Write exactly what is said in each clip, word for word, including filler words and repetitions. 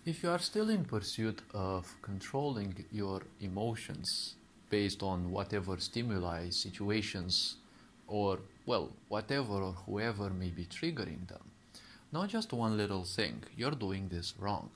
If you are still in pursuit of controlling your emotions based on whatever stimuli, situations, or, well, whatever or whoever may be triggering them, not just one little thing, you're doing this wrong.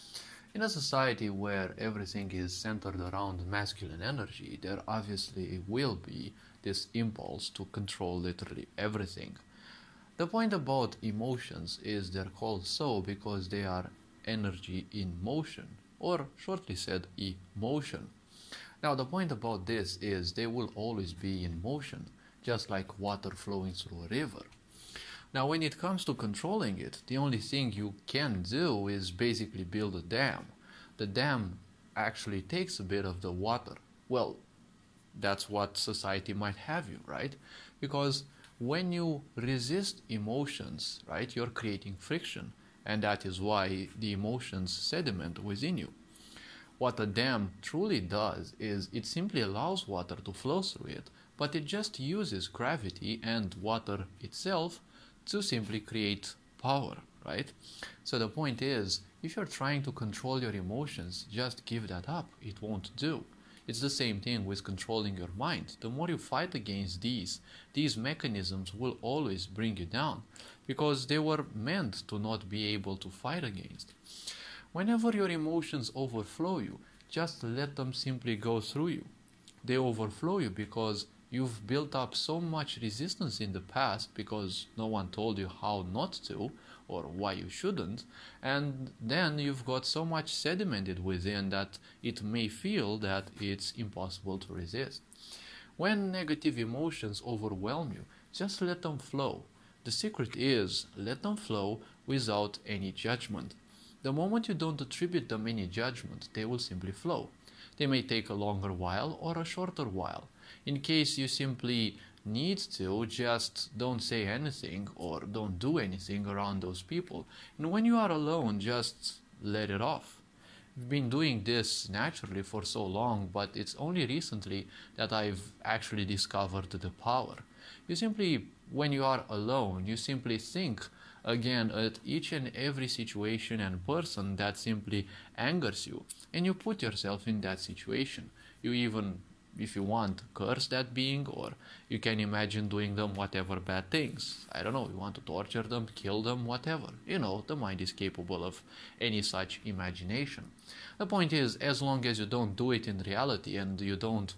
In a society where everything is centered around masculine energy, there obviously will be this impulse to control literally everything. The point about emotions is they're called so because they are energy in motion, or shortly said, emotion. Now, the point about this is they will always be in motion, just like water flowing through a river. Now, when it comes to controlling it, the only thing you can do is basically build a dam. The dam actually takes a bit of the water. Well, that's what society might have you, right? Because when you resist emotions, right, you're creating friction. And that is why the emotions sediment within you. What a dam truly does is it simply allows water to flow through it, but it just uses gravity and water itself to simply create power, right? So the point is, if you're trying to control your emotions, just give that up. It won't do. It's the same thing with controlling your mind. The more you fight against these, these mechanisms will always bring you down because they were meant to not be able to fight against. Whenever your emotions overflow you, just let them simply go through you. They overflow you because you've built up so much resistance in the past because no one told you how not to or why you shouldn't, and then you've got so much sedimented within that it may feel that it's impossible to resist. When negative emotions overwhelm you, just let them flow. The secret is let them flow without any judgment. The moment you don't attribute them any judgment, they will simply flow. They may take a longer while or a shorter while. In case you simply need to, just don't say anything or don't do anything around those people. And when you are alone, just let it off. I've been doing this naturally for so long, but it's only recently that I've actually discovered the power. You simply, when you are alone, you simply think again at each and every situation and person that simply angers you, and you put yourself in that situation. You even, if you want, curse that being, or you can imagine doing them whatever bad things. I don't know, you want to torture them, kill them, whatever. You know, the mind is capable of any such imagination. The point is, as long as you don't do it in reality and you don't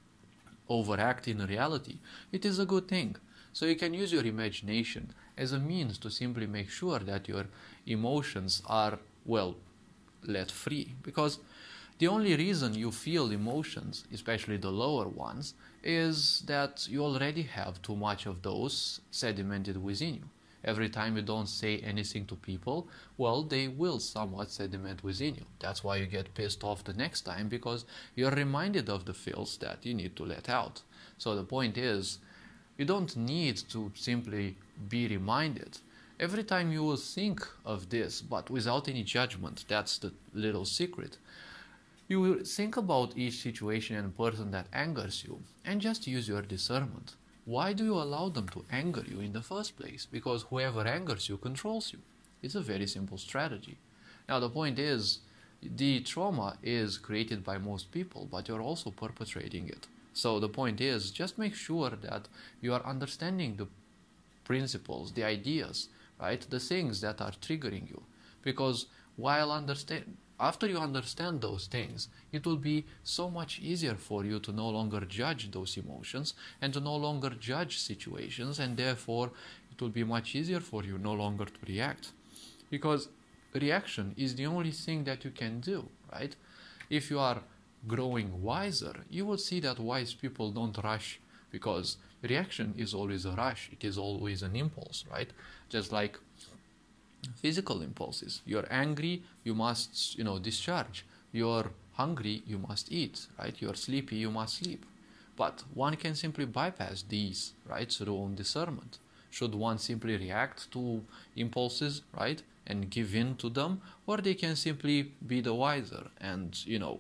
overact in reality, it is a good thing. So you can use your imagination as a means to simply make sure that your emotions are, well, let free. Because the only reason you feel emotions, especially the lower ones, is that you already have too much of those sedimented within you. Every time you don't say anything to people, well, they will somewhat sediment within you. That's why you get pissed off the next time, because you're reminded of the feels that you need to let out. So the point is, you don't need to simply be reminded. Every time you will think of this, but without any judgment, that's the little secret. You will think about each situation and person that angers you and just use your discernment. Why do you allow them to anger you in the first place? Because whoever angers you controls you. It's a very simple strategy. Now the point is, the trauma is created by most people, but you're also perpetrating it. So the point is, just make sure that you are understanding the principles, the ideas, right? The things that are triggering you. Because while understand, after you understand those things, it will be so much easier for you to no longer judge those emotions and to no longer judge situations, and therefore it will be much easier for you no longer to react. Because reaction is the only thing that you can do, right? If you are growing wiser, you will see that wise people don't rush, because reaction is always a rush. It is always an impulse, right? Just like physical impulses. You're angry, you must, you know, discharge. You're hungry, you must eat, right? You're sleepy, you must sleep. But one can simply bypass these, right, through own discernment. Should one simply react to impulses, right, and give in to them, or they can simply be the wiser and, you know,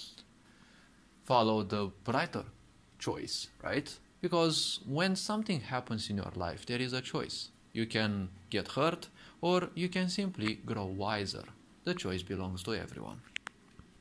follow the brighter choice, right? Because when something happens in your life, there is a choice. You can get hurt, or you can simply grow wiser. the choice belongs to everyone.